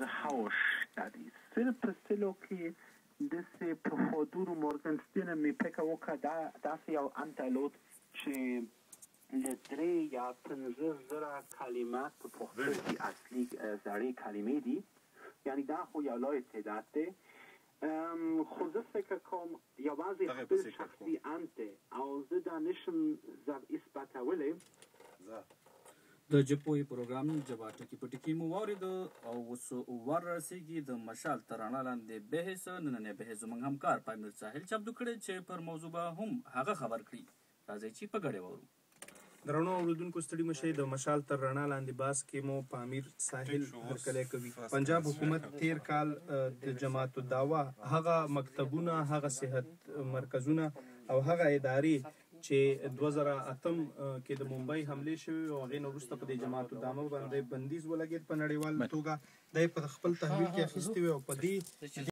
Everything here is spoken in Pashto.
House Studies. صرف په سلو کې داسې په حضور مورګنستین مې فکر وکړه داسې یو انتلوت چې له 3 یا 15 زره کلمات په پښتو کې اصلي زړې کلمې دي، یعنی دا خو یو لوی تعداد دی. خو زه فکر کوم یوازې خپل شخصي انت او زه دا نشم اثباتولی. د جپوی پروګرام جبا ټکی په ټکی مو واورېد او اوس ورسېږي د مشال تر رڼا لاندې بحث. نننی بحث زموږ همکار پامیر ساحل چمتو کړی چې پر موضوع به هم هغه خبر کړي. راځئ چې په ګډه واورو. درنو اورېدونکو ستړي مشئ. د مشال تر رڼا لاندې باس کې مو پامیر ساحل هرکلی کوي. پنجاب حکومت تیر کال د جماعت الدعوه هغه مکتبونه، هغه صحت مرکزونه او هغه ادارې چې 2008 کې د ممبئی حملې شوې او هغې نه وروسته په دې جماعت الدعوه باندې بندیز ولګېد په نړیوال توګه، دی په خپل تحویل کې اخیستې وې او په دې